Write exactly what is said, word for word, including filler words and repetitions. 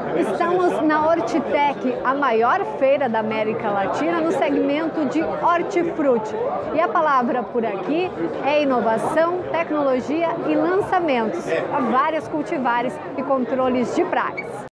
Estamos na Hortitec, a maior feira da América Latina no segmento de hortifruti. E a palavra por aqui é inovação, tecnologia e lançamentos para várias cultivares e controles de pragas.